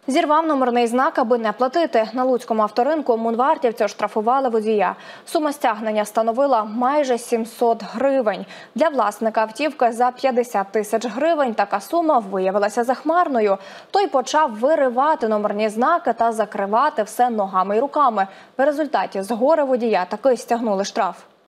Зірвав номерний знак, аби не платити. На луцькому авторинку мунвартівці оштрафували водія. Сума стягнення становила майже 700 гривень. Для власника автівки за 50 тисяч гривень така сума виявилася захмарною. Той почав виривати номерні знаки та закривати все ногами й руками. В результаті з гори водія таки стягнули штраф.